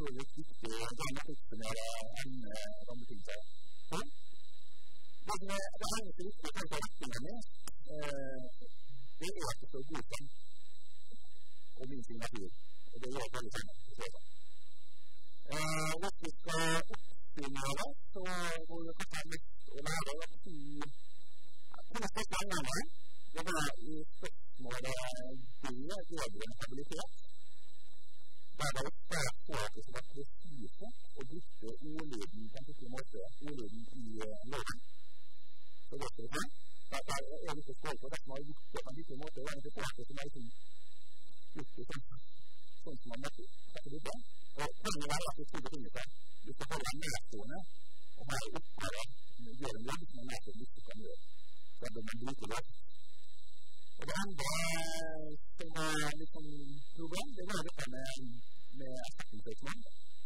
utrolig viktig å oppsummere en rammebetingelse på. Det eneste viktige for retningen det at det står godkjent og min signatur, og det gjør veldig kjent. Hvis vi skal oppsummere, så må vi kanskje ha lyst å lære at kunne største engene, det var i spørsmålet bedre stabilitet. Der var det svært fokus som var presise og brukte ordlyden på en skikkelig måte, ordlyden i loven. Så det skal vi ta. Der er litt spørsmål på det som har gjort det på en skikkelig måte, og det er ikke fokus som har gjort det sånn som man måtte sette det bra. Og poenget er at det skulle befinne seg. Du skal holde en nærstående og ha oppgaver gjøre en jobb som er nærstående lyst til å gjøre. Så bør man bruke det. Og det andre som var litt sånn problem, det var dette med erstatningssøksmål.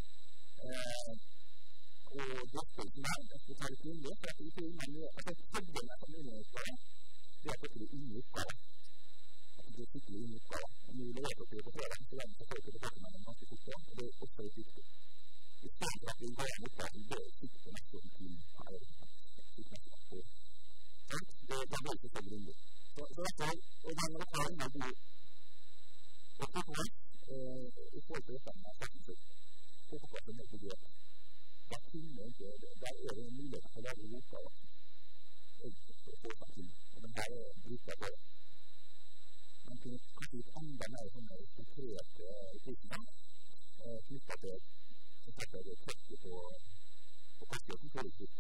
Og drøftelsen der, jeg skal ta litt mindre, for at det ikke er problemet som undervisere, det er at det er unge oppgaver. Det er skikkelig unge oppgaver. Og nå lever det på fredag, så den får folk til å med den ganske fort på, og det er også litt viktig. I stedet for at vi går en oppgave, det er sikkert en ekstra tid her. Det blir ikke så grundig. Så dette er, og den oppgaven er god og totalt i forhold til dette med erstatningssøksmål. Og på plass er det ikke der er det en mulighet til å lage oppgaver og den her bruker jeg på det. Man kunne kanskje litt enda mer sånne konkrete krisen knyttet til det trekket på kostigheten for utstyr.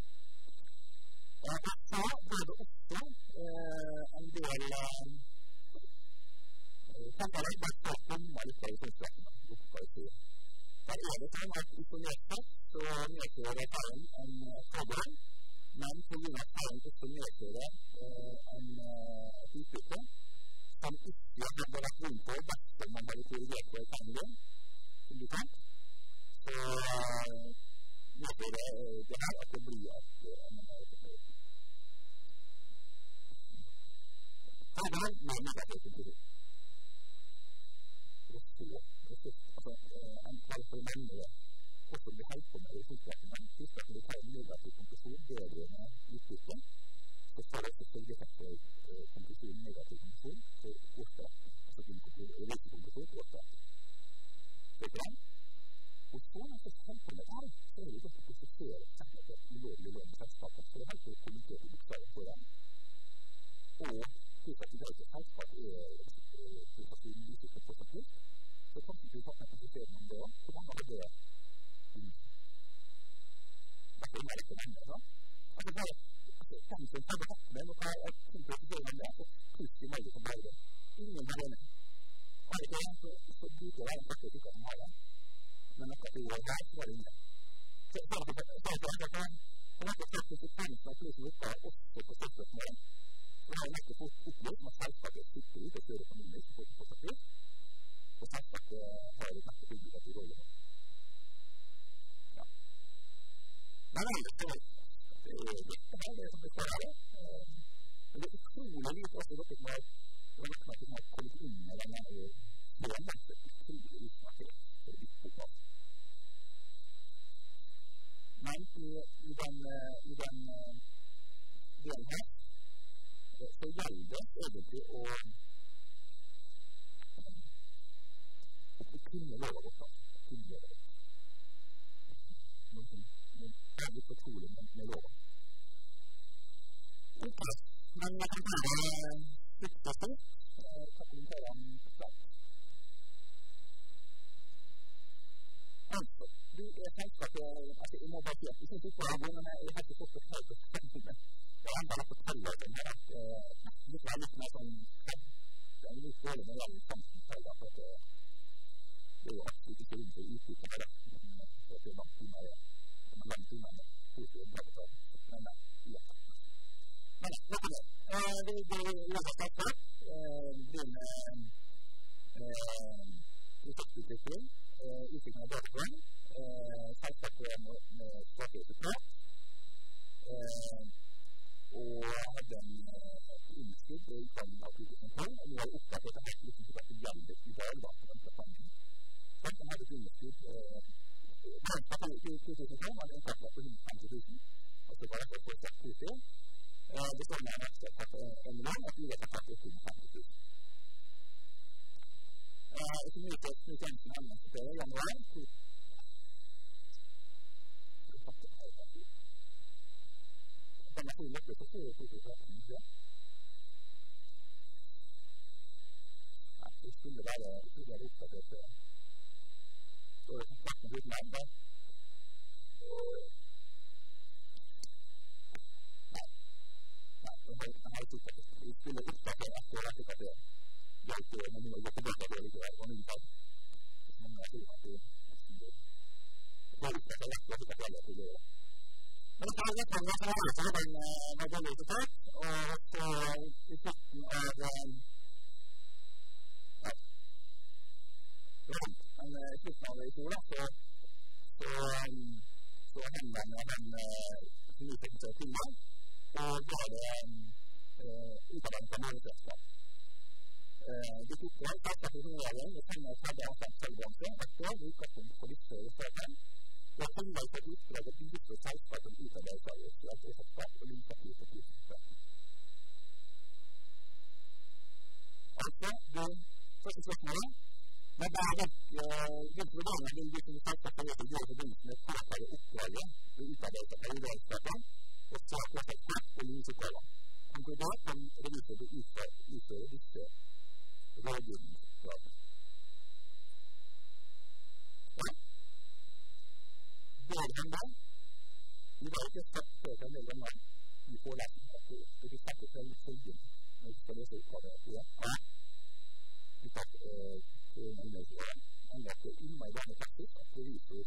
Og så var det også en del tanker der så kommer litt av utstyrsrettene oppgaver. Der er det sånn at isolert sett så medfører feien en fordel, men på grunn av feien også medfører et utbytte som ikke hadde vært rom på dersom man hadde korrigert på feien, som du kan. Så medfører det her at det blir at man har et fordel med negativ komposisjon. Altså, bare for å nevne det, hvordan vi holder på med det utviklet, men sist at vi tar en negativ komposisjon bedre med utviklet, så får det også følgeeffekter komposisjon, negativ komposisjon, for årsdagen, altså riktig komposisjon for årsdagen. Det er bra. Og så, når vi holder på med det her, så er det godt å prosessere teknisk ulovlig lån med selskapet, så det er helt å kommentere bokstaven for dem. Og slik at det er ikke selskap komposisjonen vi sitter på som plikt, så kanskje vi har en komposisjon om det, så man har det dette er mer ikke nevnt, da. Og det bare hvem som tar det med, og hva er komposisjonen om det, så plutselig må det som bare det. Ingen har det med. Og det er så bruker det en første sikker som har det. Men akkurat i år her, så var det ingen. Så det er ikke konsekvensen av tusen oppgaver også på støttespørsmålet. Så har jeg nettopp fått opplevd med selskapet sitter ut og kjører økonomisk på støttespørsmål. Og selskapet har et mest publikativ rolle nå. Ja. Men ellers så det er dette her, det som består av det. Men det er utrolig lite også dere som har kommet inn med denne scenen, det er utrolig utmerket for å bytte på plass. Men i den delen her, så gjelder det egentlig å kunne lov også, kunne gjøre det. Det er litt utrolig med lov. Ok, men jeg kan ta det litt til stort. Jeg kan kommentere om klart. Altså, vi er selskapet, altså jeg må bare si at vi synes ikke det, men jeg har ikke fått det helt å kjenne det. Det er enda å fortelle den her at det er litt mer sånn det er litt dårlig med den samfunnsfellet, for det er jo absolutt ikke rundt å utbytte med det, men det er langt timer igjen. Det er langt timer med positiv brabbetag, men nei, ja. Men nok om det. Vi lager startet, begynner utvikling av dataprogram, selskapet med svake resultat, og hadde en innskudd i utgangen av 2012, og nå har vi oppdaget at det helt liksom til at det gjelder i dag, da, for den Først så har vi filmeskudd til var det en kostnad på 150 000. Og så var det for 40 000. Det står med en ekstra på 1 million, og vi vet at det er 150 000. Ikke mye til Knut Jensen i januar. Den er fullt løpet på 2018. Det skulle være oppdatert. Så det er kontakt med utlandet. Nei, jeg har ikke det. Vi skulle oppdatert etter at det hjelper når vi må gå tilbake til det likevel. Og noen fall. Så mange har sier at det er oppdatert etter at det gjelder til det. Men det er litt mange som har også den med veldig oppdatert. Og så i slutten av men i slutten av det i fjor så henvender den nytekniske timen og var det utdannet på Norge-selskap. Det tok det helt at det var det penger fra det ansatt selvbransje et år i utgangspunkt på litt større steder. Og jeg finner ut at utdraget bytte selskapen utarbeidet seg og selskap og lynnsatt ut og utgangspunkt. Altså, det første spørsmålet men det er rundt vurderingen vil vi kunne sagt at det er gjøre forbindelse med påtale oppdraget og utarbeidet av periodalskapen og så at det er kvart på lynnsoppgaver. Konkludert om revisor til utføre disse rådgivningsoppdragene. Ja. Det er den da. Vi var ikke sagt før en del ganger i forelesningen at det blir sagt til følgende når vi skal løse oppgaver til det. Vi tar men det er innmøy vanlig praksis at revisor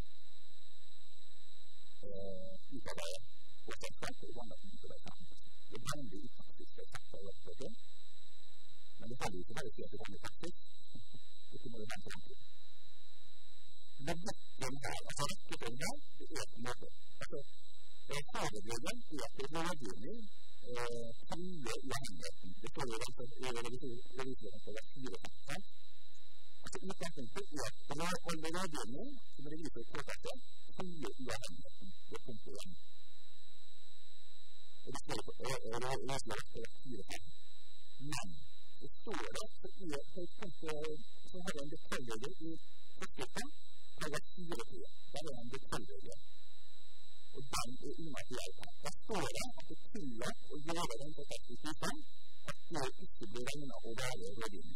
utarbeider og selskap og vanlig at utarbeider det er vanlig i praksis det er sagt av det men det kan jo ikke bare si at det er vanlig praksis det må det være vanlig men rekken her altså rekken her det er på en måte altså hovedregelen er at rådgivning handler uavhengigheten det står jo i revisoren på det 4%. Altså utgangspunktet er at alle rådgivning som revisor påtaker handler uavhengigheten ved punkt 1. Og det står på revisoren på 4%. Men så står det så er på punktet så har jeg en detaljregel i forskriften paragraf 4. Der er en detaljregel. Og den er immateriell. Der står det at det tillatt å gjøre den på 60% at det ikke blir regnet å være rådgivning.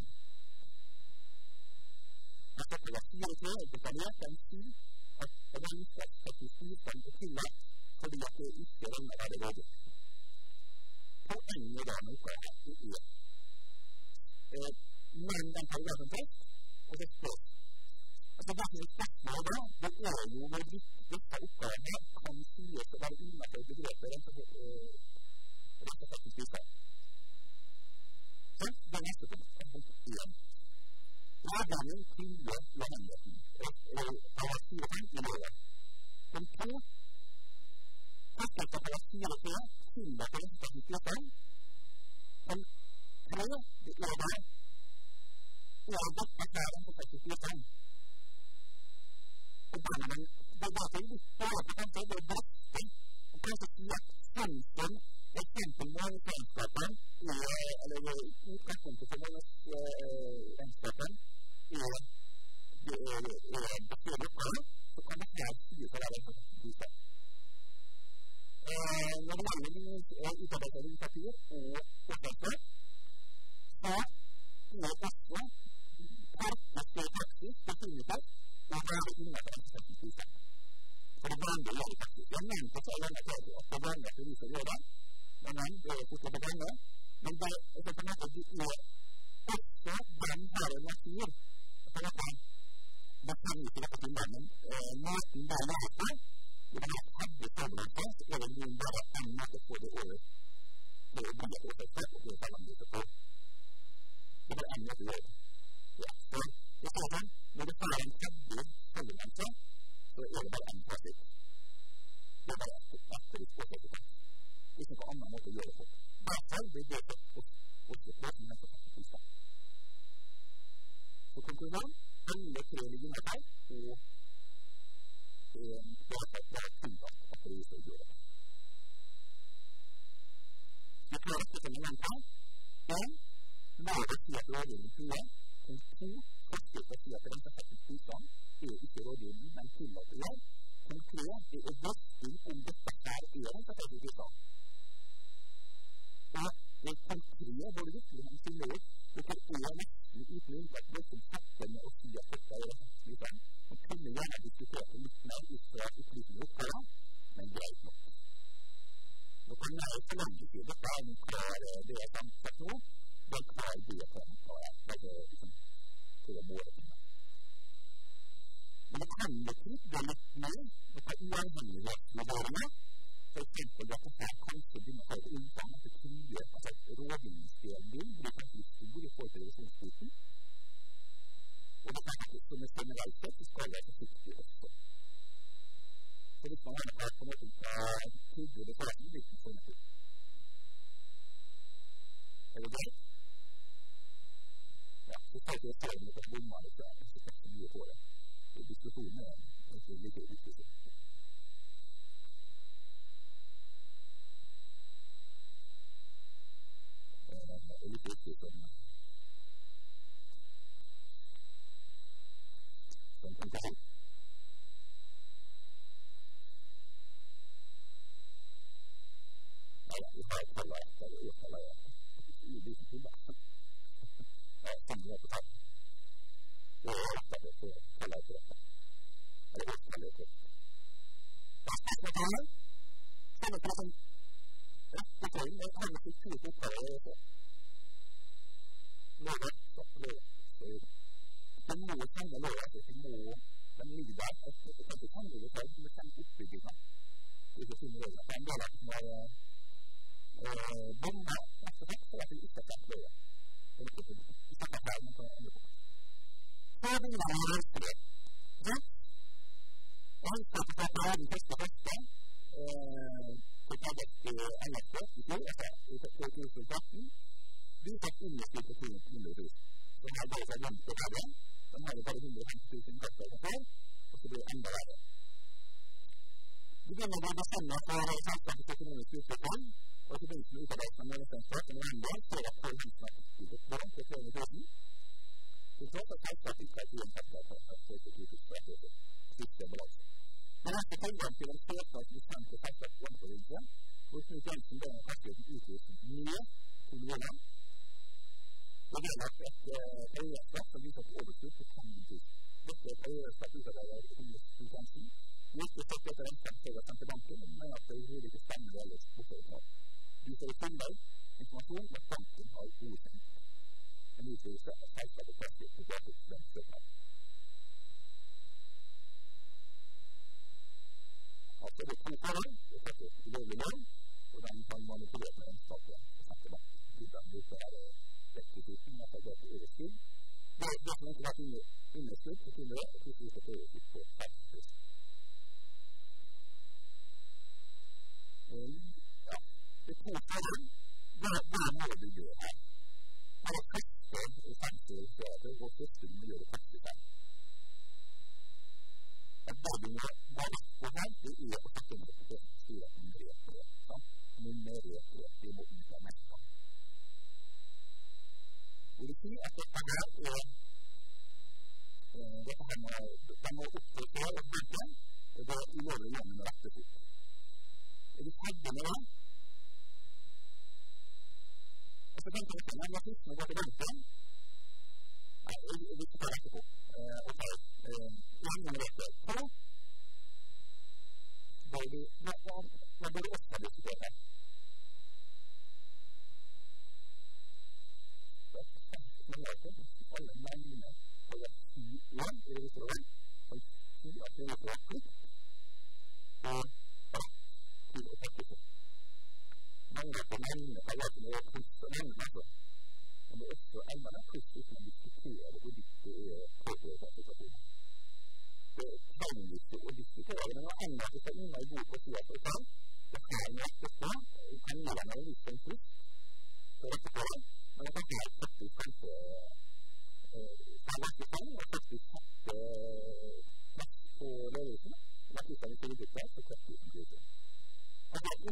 Jeg skal være 4 og detaljert den sier at regnskapsstatistisk er tillatt fordi at det ikke regner å være rådgivning. Poenget da med oppgaven er men den paragrafen først og det står altså det som er spørsmål da det er jo hvor disse oppgavene kan sies å være innenfor begrepet regnskapsstatistisk så det er neste punkt 1 rådgivning tillatt uavhengigheten og paragraf 4 i loven punkt 2 forskrift av paragraf 4 tillatt regnskapsstatistisk men 3 det er da og dette er en regnskapsstatistisk og det er derfor litt bare på kanskje det er beste og kanskje si at samfunn eksempel med regnskapen eller utgangspunktet for regnskapen er bestående oppgave så kan det her sies å være regnskapsstatistisk når det gjelder utarbeidet papir og oppgave så er også praksis betinnet og være innenfor regnskapsstatistisk for det vanlige gjør det faktisk jeg nevnte så lenge at det vanlige at revisor gjør det men det er fortsatt det vanlige men det er på en måte de er også den har en natur på en måte det kan ikke dette til men måten det er laget på og det er hadde forberedt så er det noen bare en måte på det året det er bygget på det og det er selv om det er på det er en måte å gjøre ja, så det er sånn når du tar en ferdig forberedelse så er det bare en praksis det er bare etter litt påsett ikke på annen måte å gjøre det på derfor blir det også på som er på praksis så konklusjon alle 3 ligger med deg skal gjøre det. Vi klarer ikke til noen gang. En, lager si at rådgivning tror. En to, forsøker å si at rentesettens bistand ikke rådgivning, men tillater jeg. En tre, det viktig om dette her rentesettens bistand. Og en tre, hvor det virkelig er sin lov, det nesten uten unntak det som setter med å si at dette rentesettens bistand. Man kunne gjerne diskutere litt mer ut fra opplysende oppgaver, men greit nok. Nå kan jeg forlange til dette er en klar det jeg kan sette nå, det er klar det jeg kan til å måle til meg. Men det kan ikke gå litt mer, det er uavhengighetsvurderinger, for eksempel at det her kanskje begynner å ha et omfang at det kunne rådgivningsdelen din blir kanskje stor i forhold til revisjonsbiten. Og det er ikke som er generelt sett, så skal det være forsiktig også. Så hvis man har en på en måte tidlig det får en liten sånn tid. Er det greit? Ja, så skal jeg se om det kan bomme litt der, så kan det mye på det. Og diskusjonen er egentlig like viktig. Det er litt viktig som konklusjon. Ja, vi har et tallet etter det uttallet. Det er liksom tilbake. Ja, sånn er det på tatt. Det er etter det på tallet etter dette. Det er uttallet etter dette. Da spørsmål til meg. Sånn at det som rettetøyen er alle kulturens oppgaver å gjøre. Lovet, så lovet. Den må kjenne lovet, den ligger der etter, så kan du kjenne det selv, men kjenne oppbyggingen. Det er ikke finne lovet. Det er en del av det som er bomba, rett og slett, så er det ikke sett lovet. Det er ikke sett her, men på en endre punkt. Så er det en helsebrett. Ja. Og helsebrett er på den første første, på taget til NRK i fjor, altså i 2013, vi fikk underskudd på 200 000. Så her går det seg langt på tabben. Den har vi bare 150 000 kostnader for, og så blir det enda verre. Vi begynner å bestemme for selskapets økonomiske utvikling, og i forbindelse med utarbeidelsen av medlemsstøtte i november, så er det på helsemarkedsstyret på 200 000. Det tror jeg at selskapet ikke er uansett på 2030 siste balanse. Men etter tilgang til en søknad som kommer til selskapets landforbindelse, hvor Knut Jensen ber om kastelsen utrustet nye kolonier. Det gjelder et karrierestraff som viser et overskudd på 5 000. Dette er karrierestraff utarbeidet av Knut Jensen. Vi har ikke sett dette regnskapet til å sende til banken, men at det er ikke spennende ellers på foretak. Vi får i tillegg informasjon at banken har godkjent en utvidelse av selskapet kastet til lønnssøknad. Altså det er to forhold, det er kastet til lovlig lønn, og den kan manipulere med regnskapet og sende til banken. Hvordan det er rekkesyken, at det er overskudd. Det som ikke har vært underskudd, så kunne det være et overskudd på 30 000. Ja, det er to forhold. Hva må du gjøre her? Her er første samtidsgrader og første miljø det første seg. Det du må være på her, det er å sette under på det store nummererighet. Nummererighet, det må du ta mest av. Det vil si at dette her er de må opptrykke og bygge det ulovlige gjennom rette fot. Er du ferdig med det? Og så tenker jeg på meg, hva er det som går til venstre? Nei, jeg vil ikke ta rette fot. Ok, gjennom rette på. Hva bør du også diskutere her? Men jeg vet ikke, alle mennene på det 10 år i revisjonen, og 10 at det er så plikt, og til å takke på. Mange på mennene har vært med å plusse mennene, altså. Men det er også enda en pluss hvis man diskuterer hvorvidt det er påført situasjoner. Det trenger vi ikke å diskutere, men når enda hvis det er ingen god på siden for seg, det har vi etterpå, kan gjøre meg en viss en pluss, for etterpå, men jeg kan faktisk kanskje snakke sånn, og faktisk sette plass på ledelsen, og at hvis jeg ikke vil ut der, så kvart vi kan bli ut.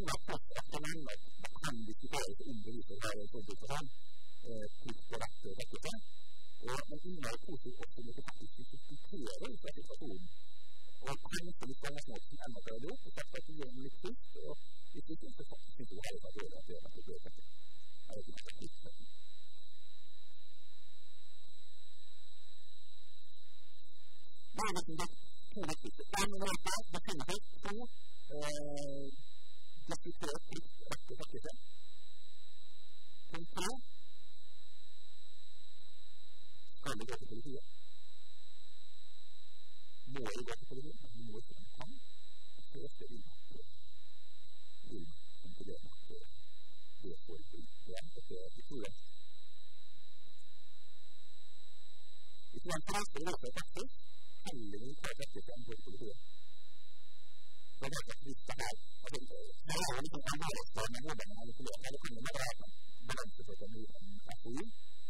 mange etter det kan diskuteres om beviser her i forhold til plikt og rett og rettelse. Men innholdet positivt også når det faktisk diskuterer ut av situasjonen. Og kanskje litt sånn som enda før det opp, og sagt at det gjør noe litt først, og hvis det ikke så faktisk synes det var det at det er det dette. Det ikke noe plikt. Det liksom det to viktigste. En og noe definitivt to diskutere plikt og rett og rettelse. Punkt 3. Skal vi gå til politiet? Må vi gå til politiet? Men vi må ikke kan. Det er det vil kontrollere at det får ikke igjen. Det er ikke tror jeg. Hvis man prøver å gjøre det faktisk, heller vi tar dette til en god politiet. Så det er ikke litt det her. Det er jo litt en annerledes med hvordan man har lyst til å gjøre det. Det kunne være balanse for å komme ut en FOI.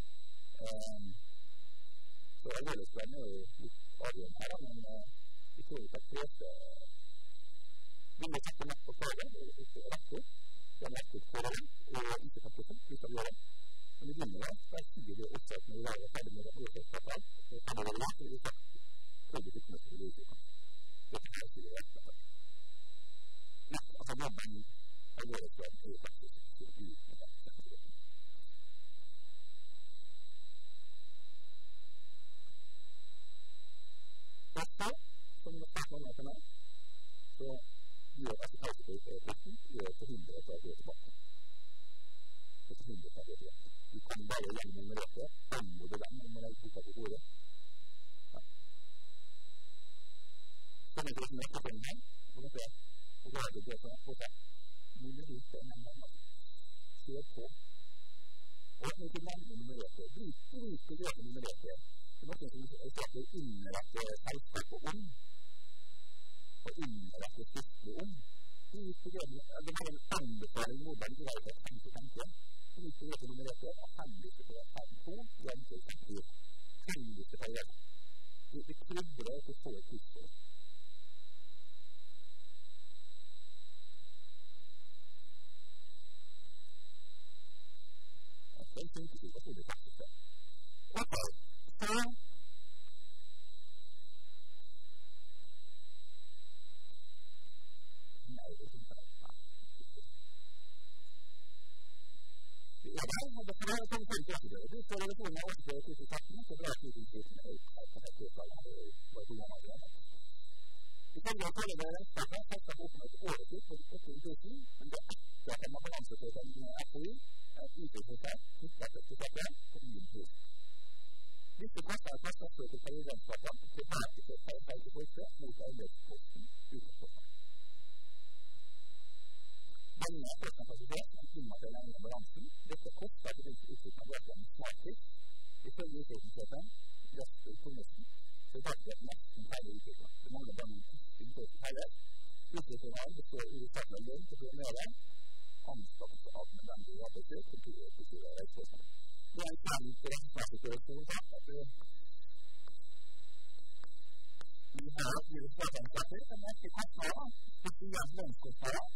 Så alvorlighetsgraden er jo litt avgjørende her, men vi tror ikke at prøve vil vi takke mest på klagen, og ikke rett opp. Det er mest opp for det, og ikke takke opp, vi skal gjøre det. Men vi begynner det, der sier vi også at når vi er ferdig med det prosjektet, så kan det være lagt, og vi skal prøve litt mest til det utviklet. Det kan jeg si rett og slett. Altså, jobben alvorlighetsgraden er jo faktisk så ut med det. Dette, som vi snakker om her, så gjør resultatet gjør forhindret at det går tilbake. Det forhindret at det går tilbake. Vi kan bare gjennom nummererte, anmode dem om å legge på hodet. Sånn er det som er på den her, og da er det det som er på seg. Mulig hus det en gang. Kjør på. Og når vi nevner nummererte, bruker det nummererte. Det er noe som starter innrette selskapet om, og innrette skriftlig om. Det er en anbefaling hvordan du velger 5-5. Bruker det nummererte og henviser til 5-2, igjen til 5-4. Henviser til det. Det krydder at du får et tidsmål. Det er ikke sikkert at det faktisk er. Ok. Så nei, det er ikke ja, da hadde det kommet til å du får telefonen av 8-1000 så drar 1000 her på dette utvalget var 2 ganger igjen. Vi kan jo kalle det rettstaket, setter på opp et året på 8000, men det er etter at man har balanset en FOI, utviklingsprosess, utviklingsprosess, og mye pris. Disse kostnader passer også til periodenspakken, til ferdighet mot arbeidsposten utviklingsprosess. Denne kostnadskapasitet er immateriell egen balansen. Dette koster til utvikling av en smartpris. Ifølge utviklingsprosess, resten kommunisten, så er det nesten ferdig utvikling. Det mangler bare noen tilsyn på ferdighet. Utviklingen består i starten av lønn til programmere, anskaffelse av nødvendige arbeidsøk, kultur og reisforskning. Det er en kjærlig til rettferdigkorreksjon at vi har rettferdigkorreksjon, men det er ikke kostnader, spesielt lønnskostnader,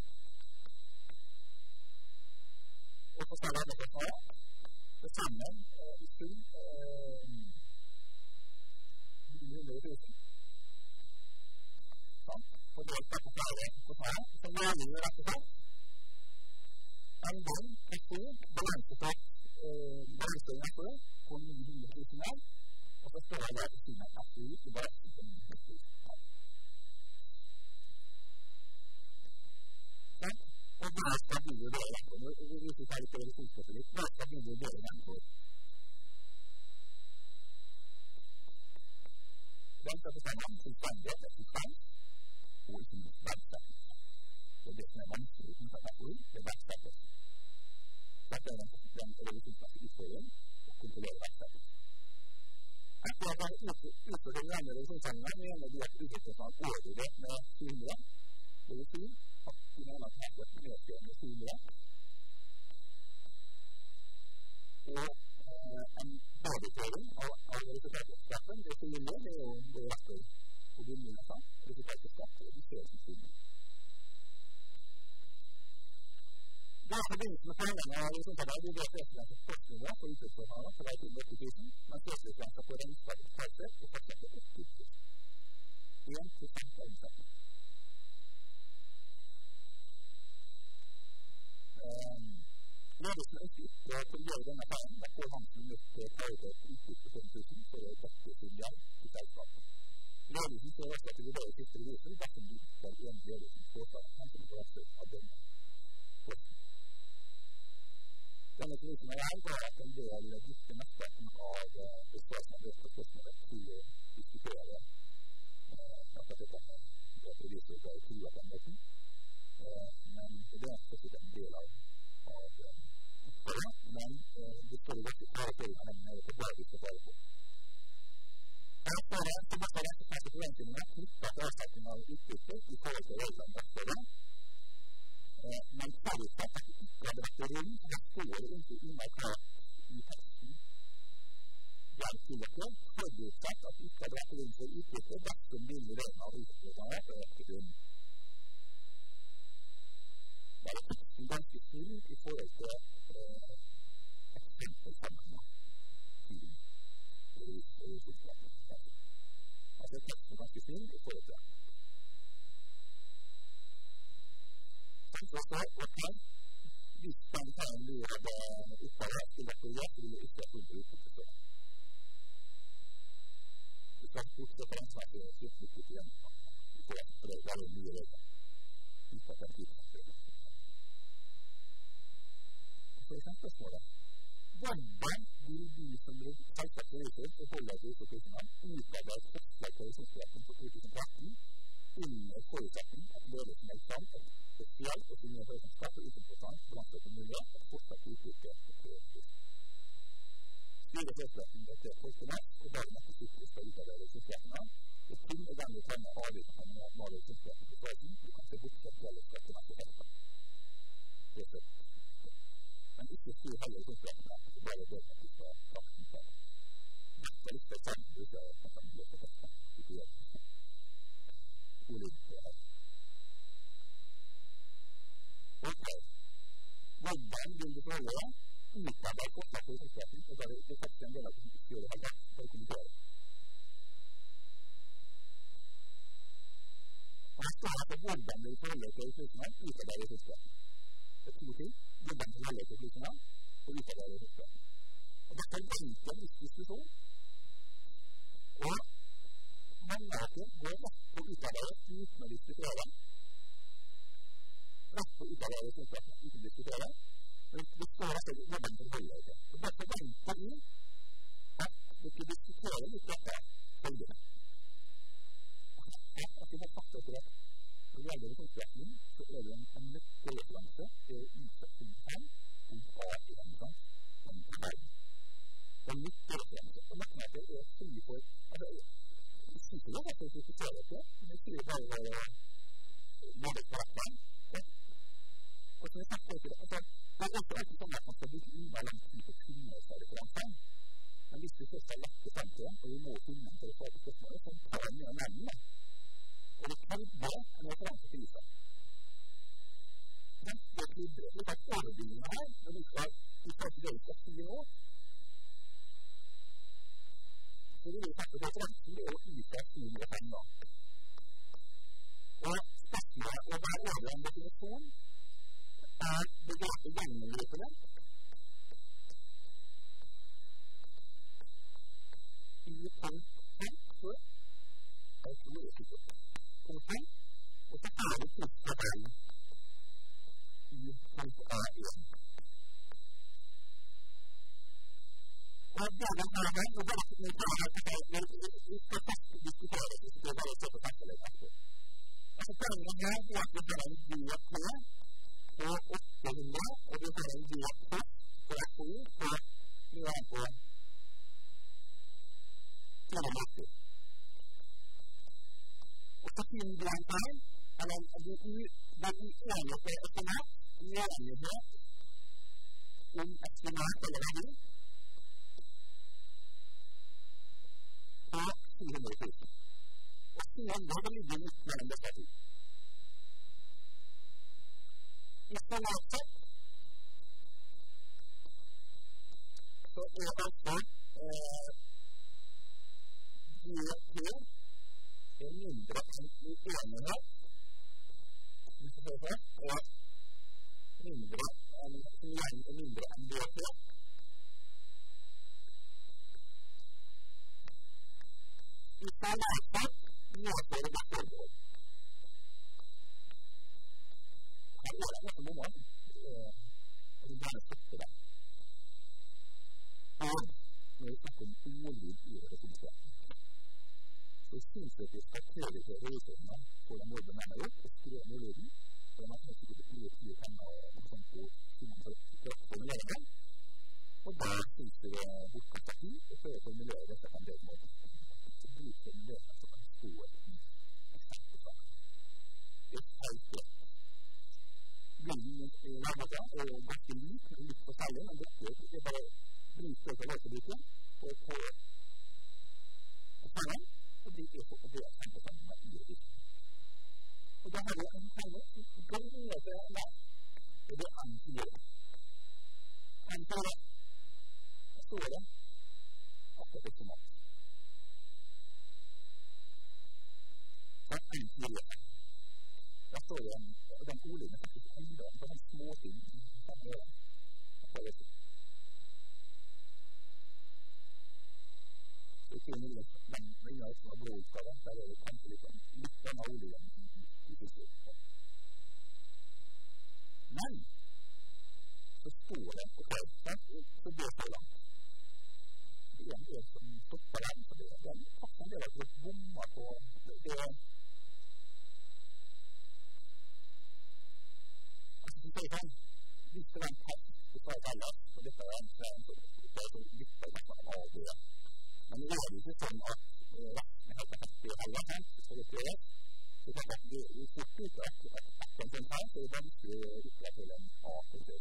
og forskjellige arbeidskostnader. Det sammen i sum 100 000. Og det er på flere kostnader, som vanlig rett og slett. En gang, balansetak, balansetak, på 900 000 her, og så står jeg til siden av FOI til balansen på 900 000 her. Og hva skal vi gjøre det for? Hvis vi tar litt revisjonsstøtte litt, hva skal vi gjøre det for? Den skal bestemme om selvstendighet, eksistens, og ikke minst verdsettelse. Det er det som er vanskelig uten for FOI, det er verdsettelse. Dette er den revisjonsstøtte utfordring, og kontrollere verdsettelse. Etter at jeg har utført den andre revisjonsstøttene, mener vi at utviklingskostnaden overvurdert med 400. Det vil si at vi mener at her er det med 400. Og en badeføring av resultatskatten, det er 400, det er jo det retter på bunnene, resultatskatten, og det ser som 400. forbindelse med pengene og resultatet vi vet at det er forskningen på utviklingsforhandlene på vei til 80 000, men førsteslandet på regnskapet og fortsatt 80 000. 1% av omsetningen. Ledelsen ønsker ikke å gjøre denne feien, da får Hansen nødt til å ta ut et utbytte på 5 000 for å takke sin hjelp til selskapet. Ledelsen ser også at det vurderer siste revisor, dersom de ikke er enige ledelsen påtar Hansen på resten av denne forskningen. Denne krisen er at en del brukte mesteparten av besvarelsen av dette spørsmålet til å diskutere at det kommer at revisor bare til at den måten. Men det er ikke en del av men det står jo ikke klare til at den er på basis å fare på. Her står det så bare rett og slett forventningene knyttet til avsetning av utbytte i forhold til reglene etter det. Men forutsatt at det ikke hadde vært rom, det står ikke underklart i teksten. Jeg tillegger forutsatt at det ikke hadde vært rom for utbytte dersom de reglene av utbytte er etter rom. Det er teksten ganske full i forhold til eksempelsammenheng til revisjonssystemet. Altså teksten ganske full i forhold til det. Som så står, ok, hvis den tegn du hadde oppdaget til dette gjør, så vil du ikke ha fullt utbytte før. Du skal fortsette den snakke og slutte utbytte igjen. Du får for det være mye regler. Uten at den tidspunktet. Så det er spørsmålet. Hvordan vil de som selskapsrevisor forholde til utbyttene utarbeide forslag til revisjonsretten for 2013 under forutsetning at ledelsen er samt spesielt og sin høysenskap og utenforstand blant det mulig at fortsatt utbytte er til styrer høysenskapen til 12. mars og dagen etter slutter skal utarbeide revisjonsrettene og kun er den vi trenger avgjørelsen for normale revisjonsretten til staten vi kan se bortsett til alle skattene til helsen. Det er søkt. Men ikke styr heller revisjonsrettene så bare det at vi skal takten til. Dette er litt for sammen bruker jeg at man kan blåse teksten i tiden. Ok, hvordan vil du forholde deg? Utarbeid fortsatt på revisjonsretten, og da er det faktisk en del av det som ikke gjør det helt for å kommentere. Og jeg står at hvordan vil du forholde deg til revisjonsretten, utarbeid revisjonsretten. Det er to ting, hvordan forholde deg til revisjonsretten, og utarbeid revisjonsretten. Og dette er egentlig en viss diskusjon, og mange av det går rett på å utarbeide uten å diskutere. Rett på å utarbeide revisjonsretten uten å diskutere. Men det står rett og slett hvordan forholder deg til. Og derfor venter vi at vi skal diskutere litt dette følgende. At vi har sagt at det når det gjelder revisjonsretten, så er det en nøkkelreferanse til utsetting 5, en A-referanse, en tabell. Og nøkkelreferanse. Og nøkkelreferanse er fri for jeg sier ikke at jeg kritiserer det, men jeg sier bare målet på rett vei. Og så jeg snakker ikke det. Det er ikke alltid sånn at man skal bruke innvalgt tid på å finne oss av referanser. Men hvis vi først har lagt det frem til, og vi må finne den for å få til spørsmålet, så tar vi mye nærmere. Og det krydder en referanse til Lisa. Men det krydder litt av overbyggingen her, når vi skal til det vi skal finne nå. Så vil vi faktisk referansen det å Lisa 405 da. Og spørsmålet å være over en definisjon er begrepet gjennomgripende i punkt 5 så jeg tror det er sikkert punkt 5 og så er det punkt 5 i punkt A1 og det er den her og det er ikke noe bra men vi skal først diskutere det så det er bare å se på tankelegg etterpå altså poenget her er at vi har en god på og 800, og vi har en god kost på FO på nivåen på 4,5. Og så finner vi en feil, eller det er uenighet estimert, uenighet om estimert eller verdi på 400 000. Og 400 ligger litt mellom disse to. I forlatet mindre enighet, hvis du hører det, og mindre enn det her. Vi skal lære medføre det formål. Her er det noe moment, og vi bare støtter det. Og når vi snakker om ordlyd i resultatet, så synes jeg at vi skal prioritere utøvende for den jobben jeg har gjort, og skrive ned lyden. Og man kan sikkert bli penger og sånn på formuleringen. Og da synes jeg det er bortkastet tid, og så formulerer dette på en del måter. Så blir formuleringen som en stor eksempel sammen. Det er helt greit. Lyden lager det, og ganske lik, men litt forskjellig, men det er bare bruker for løselyden, og på sammen. Og det er kjempesammen med livet. Og da har vi en tegning som går ned til meg, og det er N4. N4. Da står det akkurat som mat. Og N4. Da står det den ordene faktisk enda på den små ting som er det. Det er noe men jeg som har bruk for det, der er det kanskje litt av oljen i fysik. Men, så står det på kvalitet, så blir det langt. Det er en del som stopper den, for det er den faktisk en del at vi bommer på det. Altså, så sier han, hvis det er en test, så tar jeg alle, og dette er en trend, så det er litt av det. Men det er jo ikke sånn at resten er helt effektiv heller, så det er så det at vi fort ut at en sånn her, så er det vanskelig å utvikle til en A-kultur.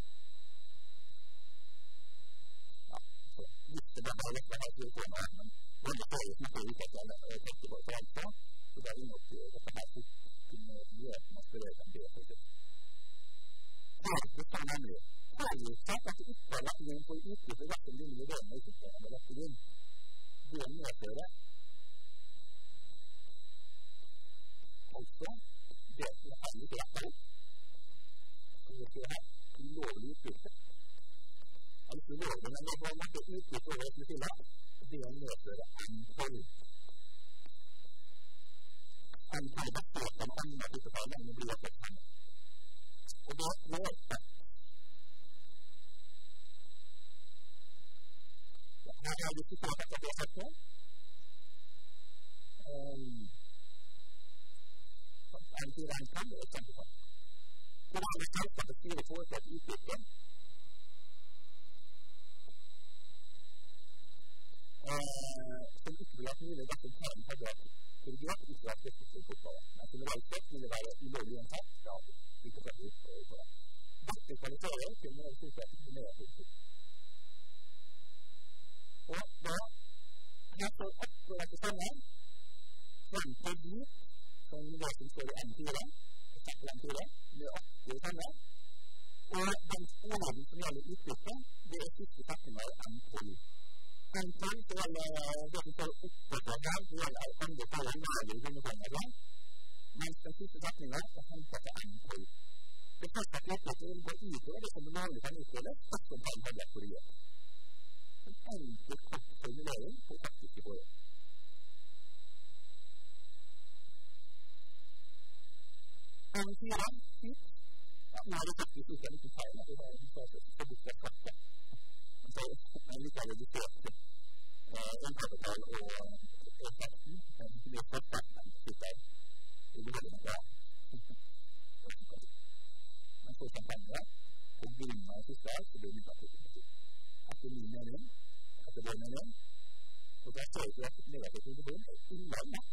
Ja, så hvis det bare er litt her til å komme, men veldig flere som ikke utvikler eller tenker på det altså, så det er jo nok dette her fort kunne gjøre at man spiller en B-kultur. Det er nemlig forutsatt at det ikke er lagt inn på utvikle hverken dine idéene i systemet eller lagt inn. Det er medfører. Altså, det som er litt rett opp, som vi ser her, ulovlig utbytte. Altså ulovlig, men det var noe utbytte over til siden, det medfører en toll. En toll basert på en annen type feil, men det blir et feil. Og det er det. Her har vi diskutert at det er sett på. En til en kan, det er kjempesatt. Hvordan har vi tenkt at det styrer foreslått utbytte? Som ikke vil ha mulig dersom termen har vært korrigert, ikke vært spesifikt oppgave. Men generelt sett vil det være ulovlig uansett, ja, ikke for å utføre det. Dette kvaliterer til å være stort sett ikke mer positivt. Og da, her står akkurat det samme, frem til dit, som det som står i N4, eksempel N4, det er akkurat det samme. Og den ordenen som gjelder utbytte, det er siste setninger N12. N12, så gjelder det som står oppført her, det gjelder andre forhold nærlig undertegnet, mens den siste setningen er hentet til N12. Det første at utbytte vil gå utover det som det vanlig kan utføre, også på en halvdel korrigert. En enkel kort formulering på faktiske forhold. N4, hit. Ja, nå har det faktisk ikke en liten feil, det er en største som skal bort fra skattet. Men så er det litt av redusert innkapital og effekten, som blir skattet, men det sitter i beholdene bra. Men så kan det på grunn av siste her, så blir det litt av det. Etter min mening, etter vår mening, og da ser vi at negativ produksjon er tillegg makt.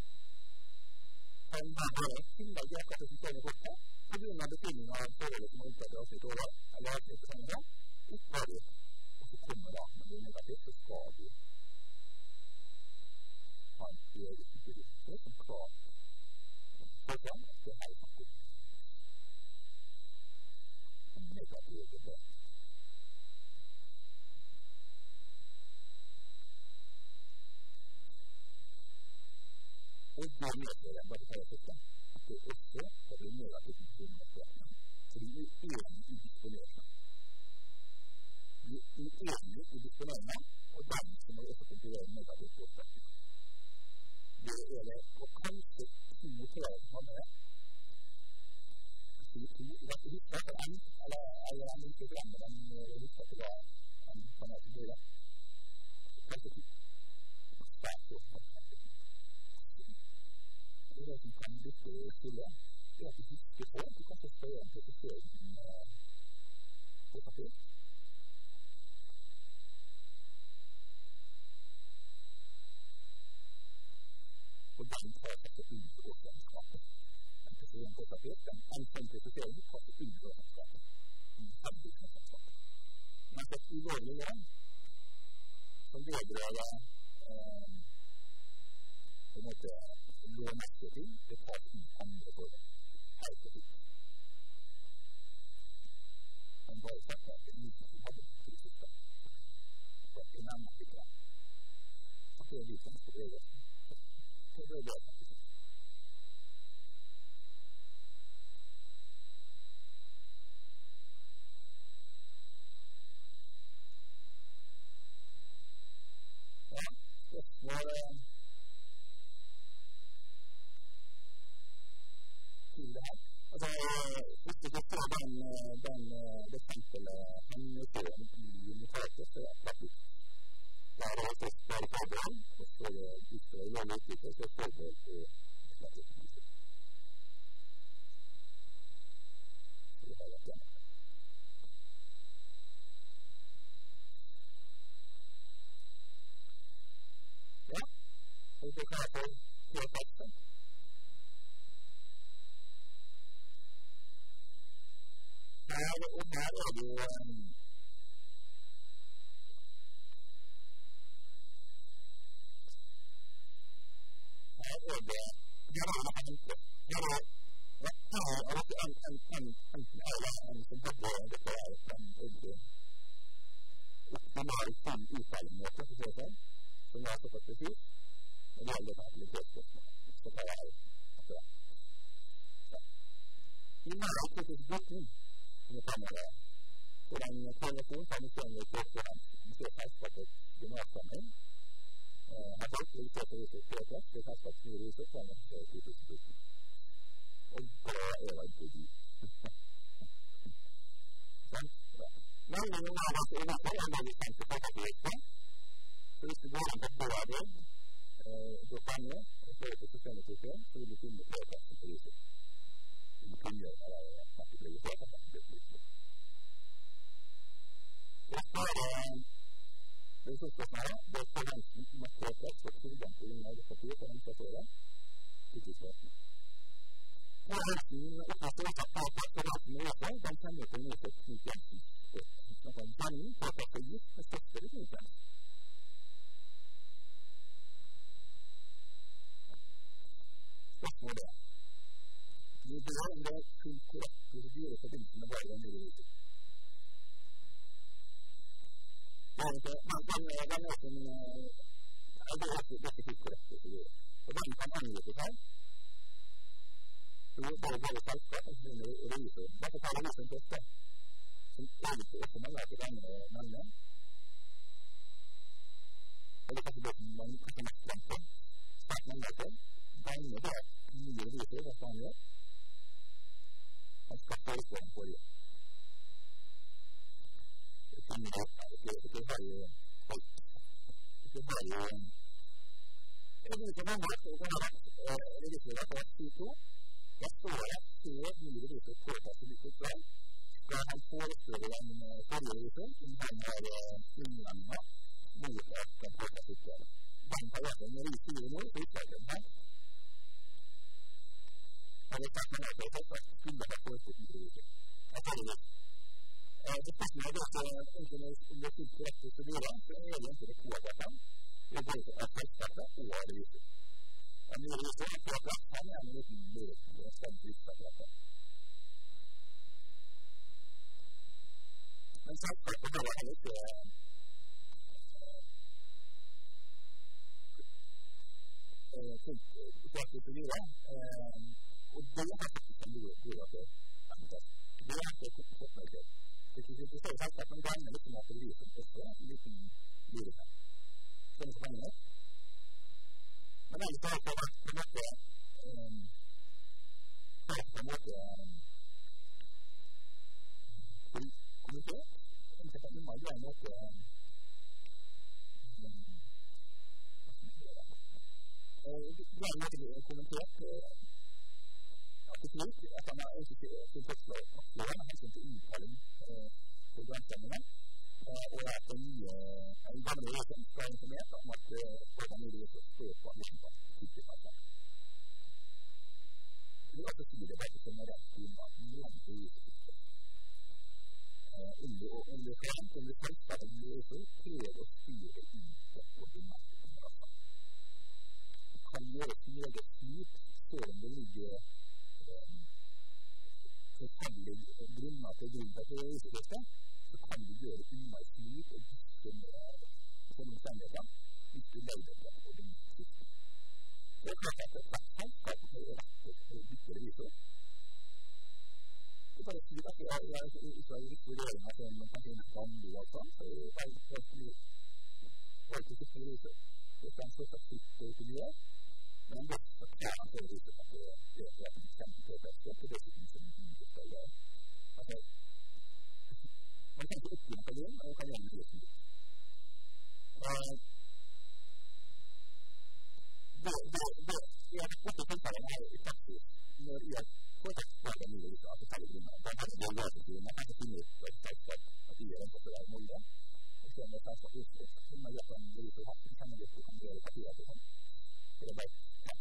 Kan man bare tillegg i akkurat det som står i kortet, på grunn av betydningen av forholdet som er opptatt i avsnitt over, eller avsnitt på samme gang, opptatt og så kommer da, når det er negativt, så skal vi ha en eget produksjon som klart foran at det er faktisk en negativ produksjon. det medfører bare for å sitte. Det også har vi negativt disponering. Så vi uenige i disponeringen. Vi uenige i disponeringen, og dermed så må vi også konkurrere negativt på opprettet. Det det, og kanskje to krav som har med. Jeg vet ikke husker at eller jeg ikke glemmer den, jeg husker at det var en kanal til det. Kanskje to. Svært godt. Det som kan bytte til det, at du husker på, du kan få spørre en professøren på papir. Og den tar seg til inn på årslandskapet. En professøren på papir, en sånn professøren tar seg inn på årslandskapet. Men det ulovlige det, som vedrører på en måte lånmessige ting, det tar i andre forhold. Helt og sitt. Men bare sagt at det like som hadde til sitt. Det nærmest ikke. Og det vi kan spørre. Det det faktisk. Ja, det var til det her. Altså, hvis du tar det eksempelet hemmeliggjøren i notatet, så det litt. Der først bare kabelen, og så hvis det lån utviklet, så får det på slett ut. Så det vært hjemme. Ja, og så kan jeg få til teksten. Her det jo her det her det enkelt. Her en som hadde dette en veldig optimal utvalgmåte, for å si det, som var såpass precis, og det gjelder habilitetsspørsmål. Så tar jeg etter det. I mai 2014 som kommer det. Så den konvensjonen kan vi kjenne på selskapet generalsamling. Har fått registrert å vise PTS, det selskapet som viser på den 2014. Og det det ikke de. Men det var altså innenfor en av de kjente papirene. Så hvis du går inn på både på penger, og så til systemet, så vil du finne PTS som viser. Du kan gjøre det at det blir helt at det blir litt. Og så det som spørsmålet, det forventning om at PTS får tilgang til Norge-partiet for å plassere utgiftsretten. Og forventningen oppfatter at PTS forventningen også, den kjenner til noe for knutjensens spørsmål. Så den kjenner PTS er gitt med støtter i knutjens. Spørsmålet vi bør om det fullt korrekt prosedyre i forbindelse med hver gang det viser. Den er som det er fullt korrekt prosedyre. Og den kan angripe seg. Så det bare selskap, og så begynner det revisor. Derfor tar revisoren først det, som egentlig også mangler til denne meldingen. Eller kanskje det som man kanskje mest glemt på. Svært mangler til. Denne det nye revisor, hva skal han gjøre? Han skal foreslå en forrige. Det finner jeg ikke har jo folk. Ikke har jo jeg vet ikke mange som kan ha vært revisor på 22. Jeg står at før nye revisor påtatt til litt utvalg, skal han foreslå den forrige revisor, som han har innlemmet mot at han påtatt til utvalg. Den har vært en revisor nå, så ikke den her. Han har tatt med seg at han skulle ha foreslått en revisor. Jeg tar det litt. Det spørsmålet er at om det er fullt korrekt prosedyre, så er det ikke det påtatt. Det er både at selskapet og revisor. En ny revisor er påtatt, han er en liten løsning og sånn driftsapparat. Men selskapet har heller ikke praktisk å gjøre, og det faktisk en god til det komplisert med det. Hvis du forstår sagt at man gagner litt med at det viser også en liten lyrene. Sånn som det er. Men ellers har det vært på en måte kommentert. Ikke på en måte kommentert til slutt at han har ikke til forslag av hensyn til innkalling på grønnstemmene, og at den gamle regjeringen skal informere om at hvordan det er å stå på en liten tidsplass. Det er også sier det bare som er rett til at noen får gjøre det. Om det frem til det selskapet blir også prøver å styre innsatt på bemerkninger. Det kan gjøre meget snitt før det ligger forskjellige grunner til grunn til at det er usikkerhet, så kan du gjøre innmest snitt og dytte med omstendigheter hvis du legger det på den siste. Det er klart at det er selskapet som er rett til å dytte revisor. Det er bare å si at jeg ikke har gitt vurderinger som man kan finne gamle og sånn, så jeg har ikke siste revisor. Det er en fortsatt sitt til gjøre. Men det er en revisor at det er en kjempepåfester, og det er ikke som ikke skal gjøre. Altså, man kan ikke oppgi en periode, og kan gjøre en løsning litt. Det er også tilfellene her i praksis, når jeg fortsatt nye revisor, altså særlig grunner. Da er det løsninger, man kan ikke finne ut at de gjør en forskjell av Norge, og så er det selskap usikker, så man gjør en revisor hatt, så kan man gjøre partier til sånn. Det er bare, ja.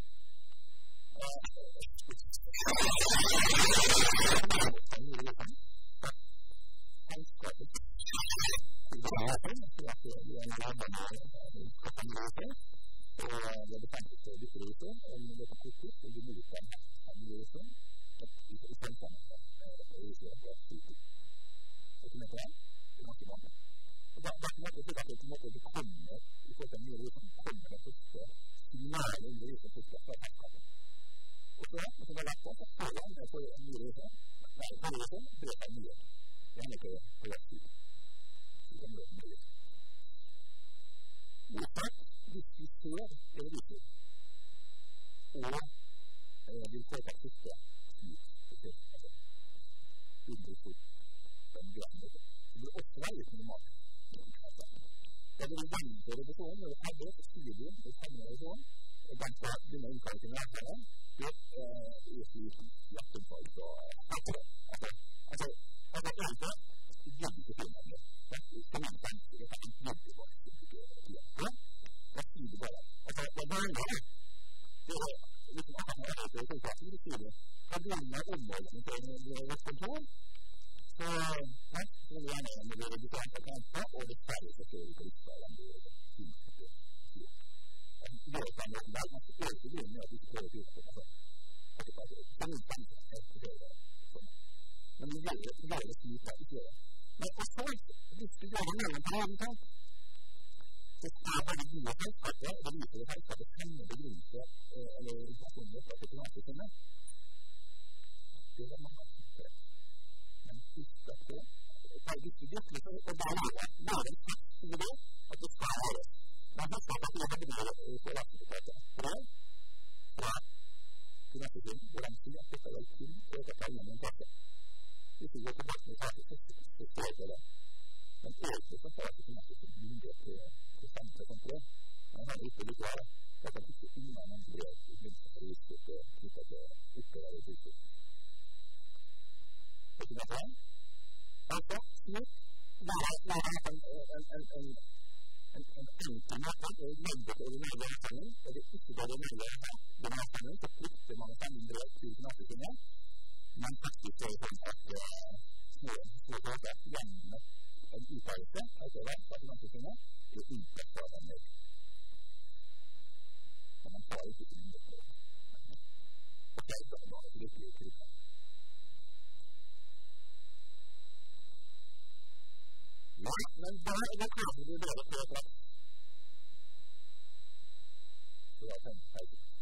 Men da er det klart at det er det på et rett. Så jeg tenker